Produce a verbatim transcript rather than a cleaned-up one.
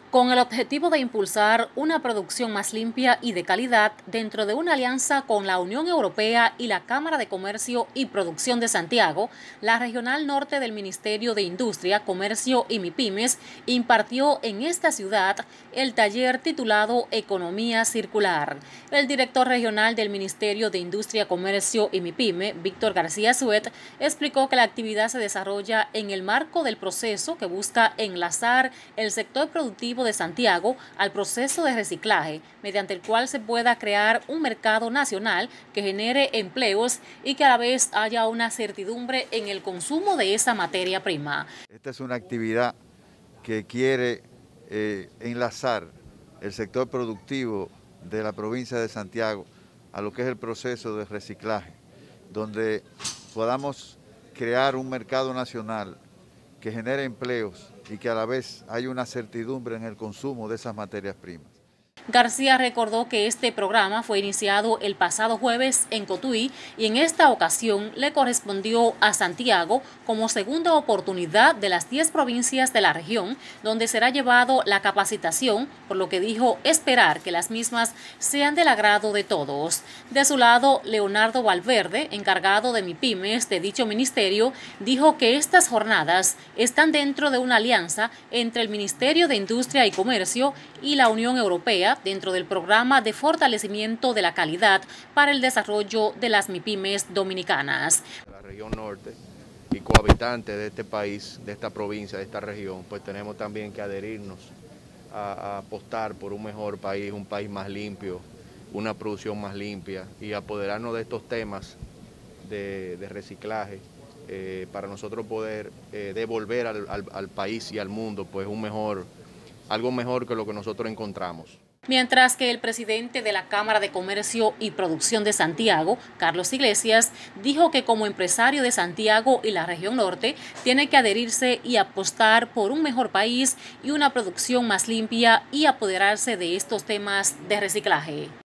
Con el objetivo de impulsar una producción más limpia y de calidad dentro de una alianza con la Unión Europea y la Cámara de Comercio y Producción de Santiago, la Regional Norte del Ministerio de Industria, Comercio y MIPYMES impartió en esta ciudad el taller titulado Economía Circular. El director regional del Ministerio de Industria, Comercio y MIPYME, Víctor García Suet, explicó que la actividad se desarrolla en el marco del proceso que busca enlazar el sector productivo de Santiago al proceso de reciclaje, mediante el cual se pueda crear un mercado nacional que genere empleos y que a la vez haya una certidumbre en el consumo de esa materia prima. Esta es una actividad que quiere eh, enlazar el sector productivo de la provincia de Santiago a lo que es el proceso de reciclaje, donde podamos crear un mercado nacional que genere empleos y que a la vez haya una certidumbre en el consumo de esas materias primas. García recordó que este programa fue iniciado el pasado jueves en Cotuí y en esta ocasión le correspondió a Santiago como segunda oportunidad de las diez provincias de la región, donde será llevado la capacitación, por lo que dijo esperar que las mismas sean del agrado de todos. De su lado, Leonardo Valverde, encargado de MIPYMES de dicho ministerio, dijo que estas jornadas están dentro de una alianza entre el Ministerio de Industria y Comercio y la Unión Europea dentro del programa de fortalecimiento de la calidad para el desarrollo de las MIPYMES dominicanas. La región norte y cohabitantes de este país, de esta provincia, de esta región, pues tenemos también que adherirnos a, a apostar por un mejor país, un país más limpio, una producción más limpia y apoderarnos de estos temas de, de reciclaje eh, para nosotros poder eh, devolver al, al, al país y al mundo pues un mejor, algo mejor que lo que nosotros encontramos. Mientras que el presidente de la Cámara de Comercio y Producción de Santiago, Carlos Iglesias, dijo que como empresario de Santiago y la región norte, tiene que adherirse y apostar por un mejor país y una producción más limpia y apoderarse de estos temas de reciclaje.